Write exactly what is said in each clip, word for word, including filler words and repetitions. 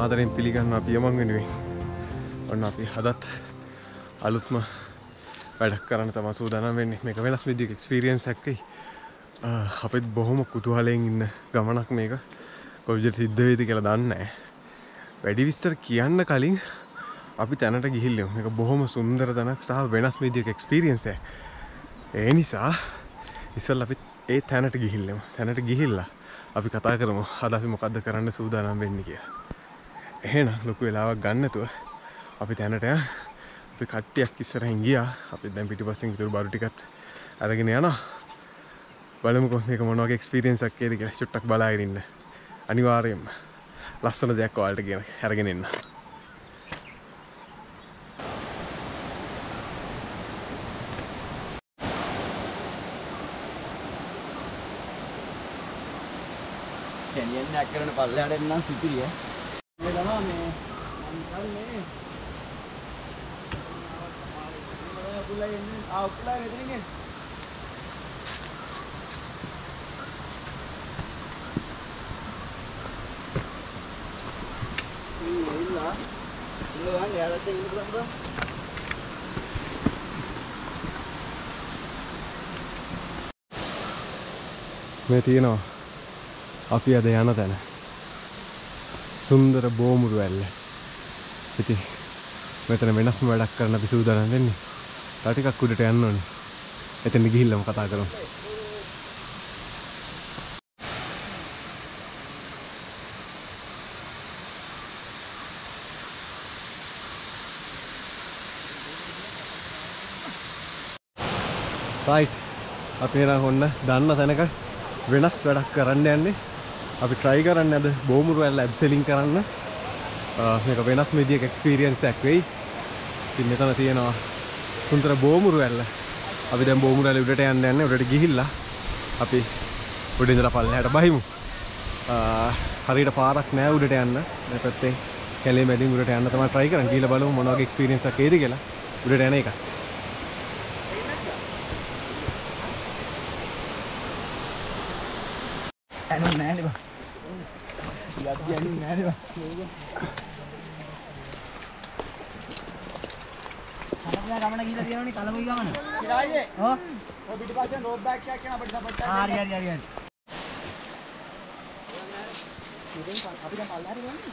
ආදරෙන් පිළිගන්නවා පියමන් වෙනුවෙන්. ඔන්න අපි හදත් අලුත්ම වැඩක් කරන්න තමයි සූදානම් වෙන්නේ. මේක වෙනස් විදිහක එක්ස්පීරියන්ස් එකක් එයි. අපිත් බොහොම කුතුහලයෙන් ඉන්න ගමනක් මේක. කොයි විදිහට සිද්ධ වෙයිද කියලා දන්නේ නැහැ. වැඩි විස්තර කියන්න කලින් අපි තැනට ගිහිල්ලා මේක බොහොම සුන්දර තැනක් සහ වෙනස් විදිහක එක්ස්පීරියන්ස් එකක්. ඒ නිසා ඉස්සෙල්ලා අපි ඒ තැනට ගිහිල්ලා තැනට ගිහිල්ලා අපි කතා කරමු අද අපි මොකද්ද කරන්න සූදානම් වෙන්නේ කියලා. එහෙනම් ලොකු වෙලාවක් ගන්න නැතුව අපි තැනට යන්න. අපි කට්ටියක් ඉස්සරහින් ගියා. අපි දැන් පිටිපස්සෙන් ඉතුරු බඩු ටිකත් අරගෙන යනවා. බලමුකෝ මේක මොන වගේ එක්ස්පීරියන්ස් එකක් ඒද කියලා චුට්ටක් බලාගෙන ඉන්න. අනිවාර්යයෙන්ම ලස්සන දෙයක් ඔයාලට කියන අරගෙන එන්න. කැනියන් එක කරන පල්ලයට එන්නම් සිටිරිය. මේ තමයි මේ මම කල්නේ. පුළා එන්නේ ආ පුළා මෙතනින් එන්න. මේ ඉල්ලා ඉල්ලුවා යාලට ඉන්න පුළුවන්. මේ තියෙනවා අපි අද යන තැන සුන්දර බෝමුරු ඇල්ල. ඉතින් මෙතන වෙනස්ම වැඩක් කරන්න අපි සූදානම් වෙන්නේ. තව ටිකක් උඩට යන්න ඕනේ. එතන ගිහිල්ලාම කතා කරමු. රයිට්. අපි එන හොන්න දන්න තැනක වෙනස් වැඩක් කරන්න යන්නේ. අපි try කරන්නේ අද බෝමුරු ඇල්ල ඇබ්සෙලින් කරන්න. මේක වෙනස් විදිහක එක්ස්පීරියන්ස් එකක් වෙයි. ඉතින් මෙතන තියෙනවා සුන්දර බෝමුරු ඇල්ල. අපි දැන් බෝමුරු ඇල්ල උඩට යන්න යන්නේ. උඩට ගිහිල්ලා අපි උඩ ඉඳලා පල්ලෙහාට බහිමු. හරියට පාරක් නෑ උඩට යන්න. මේ පැත්තේ කැලේ මැදින් උඩට යන්න තමයි try කරන්නේ. ගිහිල්ලා බලමු මොන වගේ එක්ස්පීරියන්ස් එකක් එයිද කියලා. උඩට යන එක. ඇනු නෑනේ බා. යද්දි ඇනු නෑනේ බා. කලබල ගමන ගිහලා තියෙනවනේ කලබල ගමන. ඉරායේ. ඔව්. ඔය පිටිපස්සෙන් රෝඩ් බෑග් එකක් යන අපිට සපෝට් කරන්න. හරි හරි හරි හරි. ඉතින් අපි දැන් පල්ලෙහාට යන්නේ.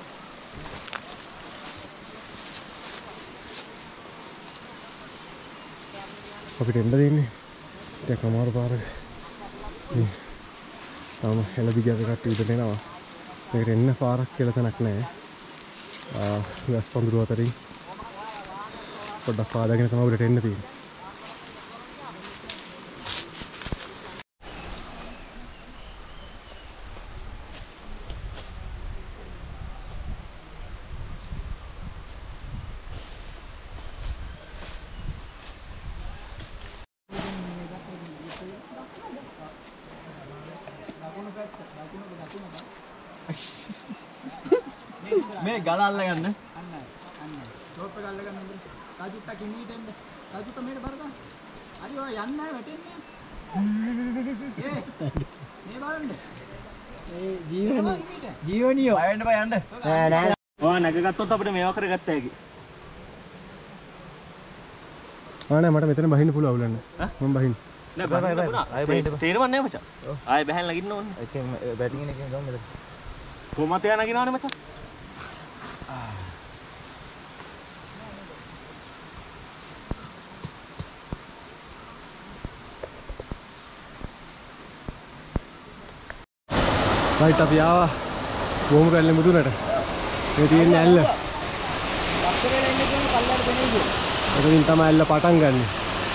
අපිට එන්න දෙන්නේ. ටිකක් අමාරු පාරක. තාම හෙළදි ගියද කට්ටිය උඩට එනවා. මේකට එන්න පාරක් කියලා තැනක් නැහැ. ආ ගස් පඳුරු අතරින් පොඩ්ඩක් පාදගෙන තමයි උඩට එන්න තියෙන්නේ. මේ ගල අල්ල ගන්න. අන්න අන්න. රෝප් එක අල්ල ගන්න උඹ. රාජුත්ත කිමීට එන්න. රාජුත්ත මේක බරගන්න. හරි ඔය යන්නේ නැහැ වැටෙන්නේ. ඒ මේ බලන්න. ඒ ජීවනි ජීවනියෝ. ආයෙන්න බය යන්න. නෑ නෑ. ඔයා නැගගත්තොත් අපිට මේවා කරගත්ත හැකි. ආ නෑ මට මෙතන බහින්න පුළුවන් අවුලක් නෑ. මම බහින්න. නෑ බය බය බය. ආයෙ බහින්න. තේරෙන්නේ නැහැ මචං. ආයෙ බහැන් ලගින්න ඕනේ. ඒකෙන් බැටින් එකෙන් ගමු මෙතන. කොහමද යන නගිනවනේ මචං. රයිට් අපි ආවා බෝමුරු ඇල්ලේ මුදුනට. මේ තියෙන ඇල්ල. ලක්ෂරේ ඉන්න කෙනෙක් පල්ලයට දෙන්නේ කිව්වා. එතනින් තමයි ඇල්ල පටන් ගන්නෙ.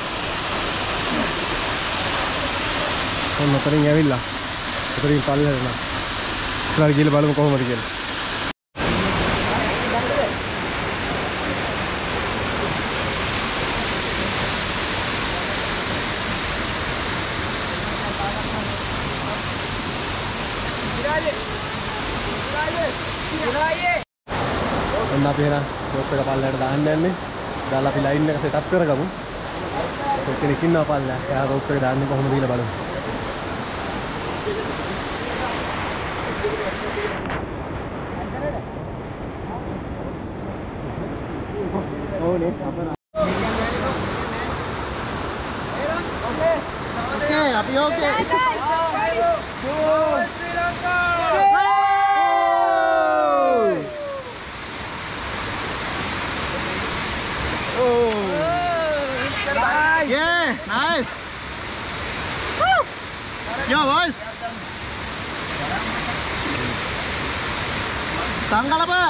ඔන්න මෙතනින් ඇවිල්ලා. එතනින් පල්ලයට යනවා. ඉස්සරහට ගිහලා බලමු කොහොමද කියලා. ඔන්න අපි එහෙනම් රෝප් එක පල්ලයට දාන්න යන්නේ. දාලා අපි ලයින් එක සෙටප් කරගමු. කෙනෙක් ඉන්නවා පල්ලෙහා. එයා රෝප් එක දාන්නේ කොහොමද කියලා බලමු. ඕනේ අපර. Oke, අපි oke. Sri Lanka. Oh. Yeah, nice. Woo. Yo, boys. Tanggal apa?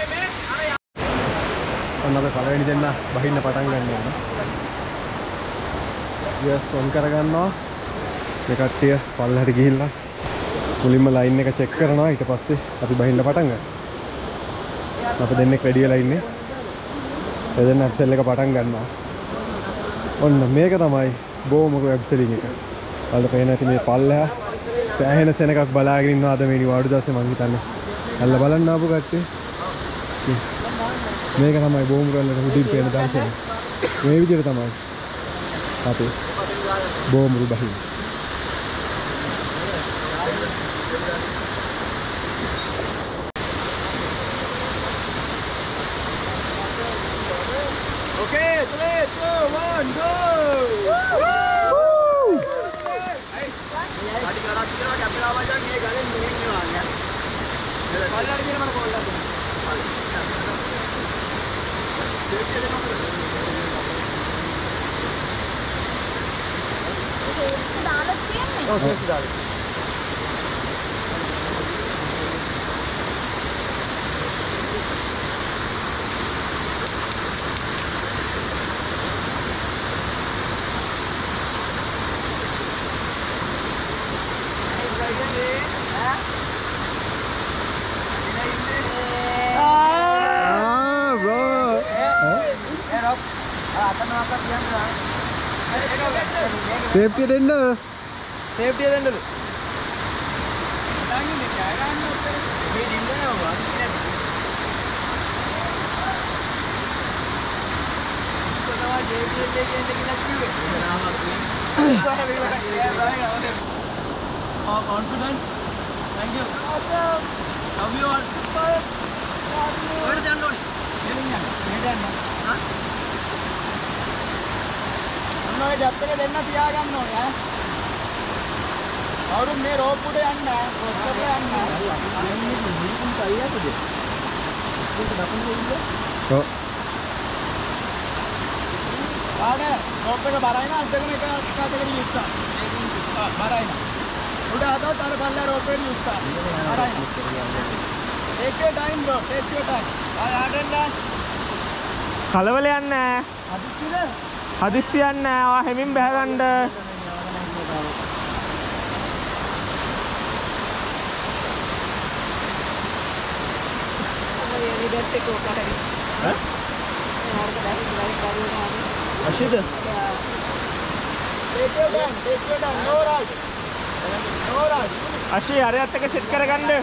ඔන්න අපි පළවෙනි දෙන්න බහින්න පටන් ගන්න යනවා. යස් ඔන් කරගන්නවා. මේ කට්ටිය පල්ලෙහාට ගිහිල්ලා මුලින්ම ලයින් එක චෙක් කරනවා. ඊට පස්සේ අපි බහින්න පටන් ගන්නවා. අපි දෙන්නෙක් රෙඩි වෙලා ඉන්නේ. එදෙන්න ඇප්සෙල් එක පටන් ගන්නවා. ඔන්න මේක තමයි බෝමක ඇප්සෙලින් එක. ඔයාලට පේන ඇති මේ පල්ලෙහා සෑහෙන සෙනගක් බලාගෙන ඉන්නවා අද මේ නිවාඩු දවසේ මං හිතන්නේ. අල්ල බලන්න ආපු කට්ටිය. මේක තමයි බෝම් කරලා උඩින් පේන දර්ශනය. මේ විදිහට තමයි අපි බෝම් රු බහින්නේ. Okay, three, two, one, go! Woo! Hey, गाड़ी करा कितना कैमरा आवाज आ गई गाड़ी में नहीं आ गया. कॉल लड़ गया मेरा कॉल लड़ गया. Okay, डाल. Safety දෙන්න. Safety දෙන්න. දාන්නේ නෑ ගන්න ඔතන. මේ දින්න යනවා. කොතනවා ජේ පී එල් එකේ ඉන්න කියලා කිව්වේ. Oh, confidence. Thank you. Awesome. Love you all. Super. Where are you? Here here හා? ඔය ජප්පේ දෙන්න තියා ගන්න ඕනේ ඈ. අවුරුන් මේ රෝප් උඩ යන්න ක්‍රොස් කරලා යන්න. අනිත් මිනිස්සුන් කයියද? ඉස්සෙල්ට දකුණේ ඉන්න. ඔව්. ආනේ රෝප් එක බරයින අන්තිම එක කාටකරි ඉස්සා. මේකෙන් බරයින. උඩ හදවත් අර පල්ලා රෝප් එක ඉස්සා. බරයින. take your time bro. take your time. ආ යන්න. කලවලයක් නැහැ. හදිස්සියද? හදිස්සියක් නැහැ. ඔයා හැමින් බහගන්න. Ashid? Take your time, take your time, no rush. No rush. අශී අරයත් එක සෙට් කරගන්න.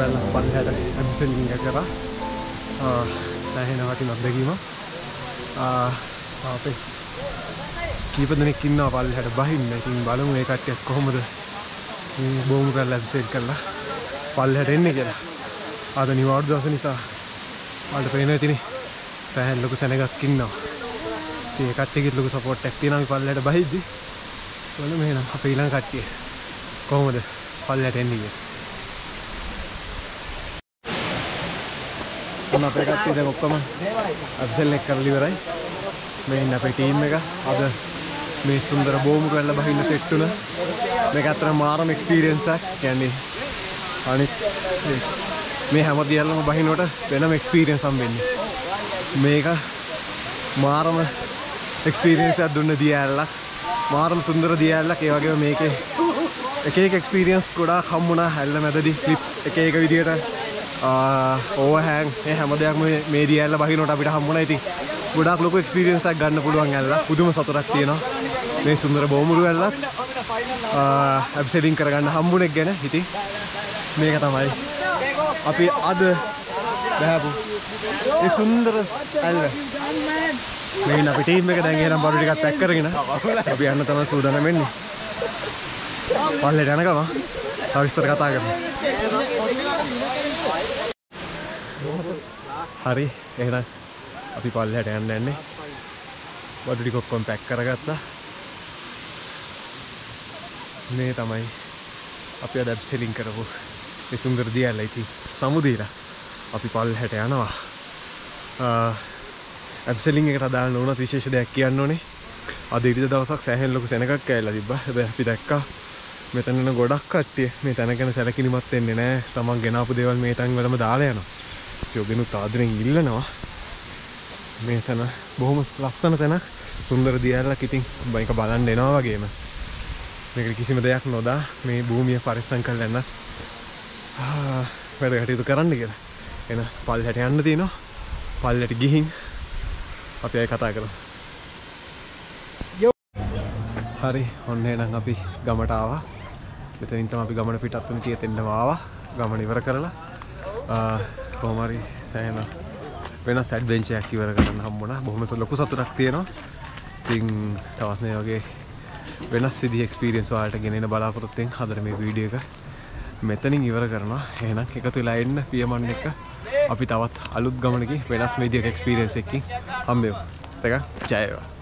දියල්ලා පල්ලෙහාට ඇබ්සෙලින් එක කරා. සෑහෙන වටින අත්දැකීමක්. අපේ කීප දෙනෙක් ඉන්නවා පල්ලෙහාට බහින්න. ඉතින් බලමු මේ කට්ටියක් කොහොමද මේ බෝමු කරලා ඇබ්සෙල් කරලා පල්ලෙහාට එන්නේ කියලා. ආද නිවාඩු දවස නිසා වලට පේනවා ඉතින් සෑහෙන ලොකු සැනගක් ඉන්නවා. ඉතින් ඒ කට්ටියගෙත් ලොකු සපෝට් එකක් තියෙනවා මේ පල්ලෙහාට බහිද්දි. බලමු එහෙනම් අපේ ඊළඟ කට්ටිය කොහොමද පල්ලෙහාට එන්නේ කියලා. අන්න අපේ කට්ටිය දැන් ඔක්කොම ඇබ්සෙල් එක කරලා ඉවරයි. මේ ඉන්න අපේ ටීම් එක අද මේ සුන්දර බෝමු කරලා බහින්න සෙට් වුණා. මේක අතර මාරම එක්ස්පීරියන්ස් එකක්. කියන්නේ අනිත් මේ හැම දියල්ලම බහිනකොට වෙනම එක්ස්පීරියන්ස් හම්බෙන්නේ. මේක මාරම එක්ස්පීරියන්ස් එකක් දුන්න දියල්ලක්. මාරම සුන්දර දියල්ලක්. ඒ වගේම මේකේ එක එක එක්ස්පීරියන්ස් ගොඩාක් හම්බුණා. හැල්ල මැදදී ක්ලිප් එක එක විදියට ඕවර්හෑන් මේ හැම දෙයක්ම මේ දියල්ල බහිනකොට අපිට හම්බුණා. ඉතින් ගොඩාක් ලොකු එක්ස්පීරියන්ස් එකක් ගන්න පුළුවන් ඇල්ල. පුදුම සතුටක් තියෙනවා. මේ සුන්දර බෝමුරු ඇල්ලත් ඇබ්සෙලින් කරගන්න හම්බුණෙක් ගැන. ඉතින් මේක තමයි අපි අද බෑපු ඒ සුන්දර ඇල්ල. මේ ඉන්න අපේ ටීම් එක දැන් එහෙනම් බඩු ටිකක් පැක් කරගෙන අපි යන්න තමයි සූදානම් වෙන්නේ. පල්ලෙට යනකම තව විස්තර කතා කරමු. හරි එහෙනම් අපි පල්ලෙහාට යන්න යන්නේ. බඩු ටික ඔක්කොම පැක් කරගත්තා. මේ තමයි අපි අද ඇබ්සෙලින් කරපු මේ සුන්දර දියල්ල. ඉතින් සමුදීලා අපි පල්ලෙහාට යනවා. ඇබ්සෙලින් එකට අදාළ නොවුනත් විශේෂ දෙයක් කියන්න ඕනේ. අද ඉරිදා දවසක් සෑහෙන ලොකු සෙනගක් ඇවිල්ලා තිබ්බා. හැබැයි අපි දැක්කා මෙතන ඉන්න ගොඩක් කට්ටිය මේ තැන ගැන සැලකිලිමත් වෙන්නේ නැහැ. තමන් ගෙනාපු දේවල් මේ තැන් වලම දාලා යනවා. යෝගෙනුත් ආදරෙන් ඉල්ලනවා. මේ තැන බොහොම ලස්සන තැනක්. සුන්දර දියල්ලක්. ඉතින් මේක බලන්න එනවා වගේම මේකට කිසිම දෙයක් නොදා මේ භූමිය පරිස්සම් කරලා යන්න වැඩ කටයුතු කරන්න කියලා. එන පල්ලෙහාට යන්න තියෙනවා. පල්ලෙහාට ගිහින් අපි අය කතා කරමු. හරි ඔන්න එහෙනම් අපි ගමට ආවා. මෙතනින් තමයි අපි ගමන පිටත් වෙන තියෙන්න ආවා. ගමන ඉවර කරලා කොහොම හරි සෑහෙන වෙනස් ඇඩ්වෙන්චර් එකක් ඉවර කරන්න හම්බුණා. බොහොම ලොකු සතුටක් තියෙනවා. ඉතින් තවත් මේ වගේ වෙනස් විදිහේ එක්ස්පීරියන්ස් වලට ගෙනෙන බලාපොරොත්තුෙන් හදර මේ වීඩියෝ එක මෙතනින් ඉවර කරනවා. එහෙනම් එකතු වෙලා එන්න පියමන් එක අපි තවත් අලුත් ගමනකින් වෙනස් විදිහක එක්ස්පීරියන්ස් එකකින් හම්බෙමු. තක ජය වේවා.